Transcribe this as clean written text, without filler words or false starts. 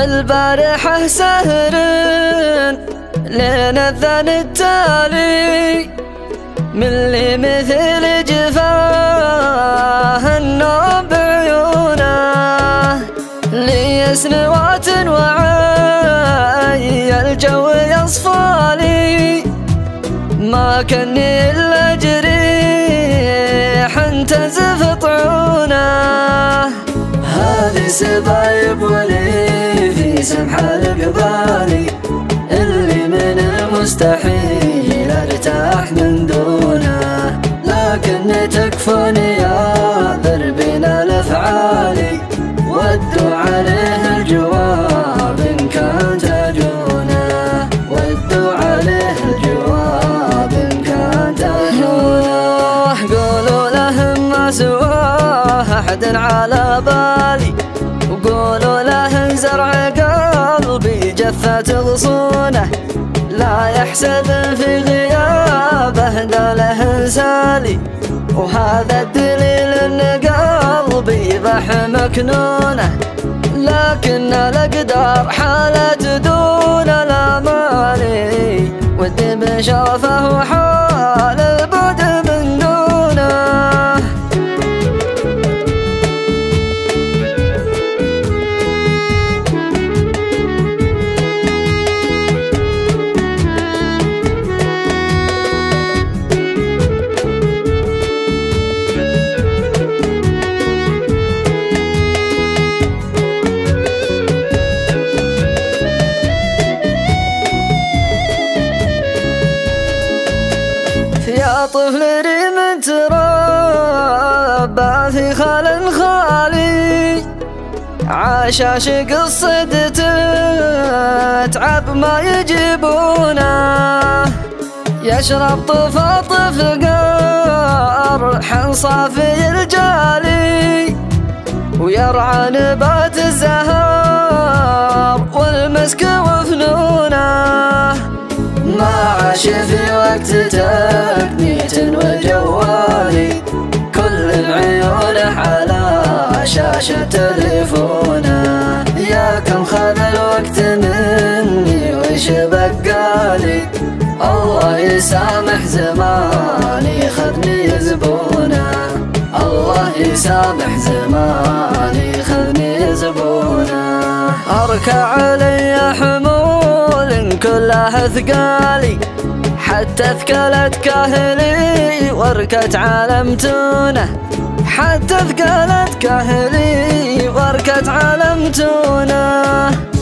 البارحة سهر لين الذن التالي من لي مثل جفاه النوم بعيونه لي سنوات وعي الجو يصفالي ما كني إلا جريح انتزف طعونه هذه سبايب ولي في سمح القبالي اللي من المستحيل ارتاح من دونه لكن تكفوني يا ذربين الافعالي ودوا عليه الجواب ان كان تجونه ودوا عليه الجواب ان كان تجونه قولوا لهم ما سواه احد على بالي وقولوا له زرع قلبي جفت غصونه لا يحسد في غيابه دله انسالي وهذا الدليل ان قلبي بح مكنونه لكن الاقدار حالت دون الاماني ودي بشرفه وحال البعد من دونه يا طفل ريم تربى في خال خالي عاش عشق الصد تتعب ما يجيبونه يشرب طفاطف قرح صافي الجالي ويرعى نبات الزهر والمسك وفنونه ما عاش في وقت تقنيت وجوالي كل العيون على شاشة تليفونه يا كم خذ الوقت مني وش بقالي الله يسامح زماني خذني زبونه الله يسامح زماني خذني زبونه أركع علي حمول كلها ثقالي حتى ثقلت كاهلي واركت علمتونه حتى ثقلت كاهلي واركت علمتونه